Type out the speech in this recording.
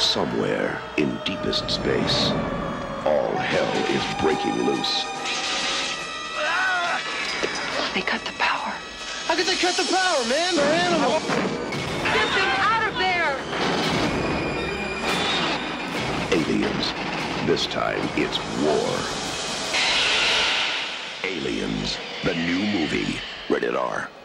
Somewhere in deepest space, all hell is breaking loose. They cut the power. How could they cut the power, man? They're animals. Get them out of there! Aliens. This time, it's war. Aliens, the new movie. Rated R.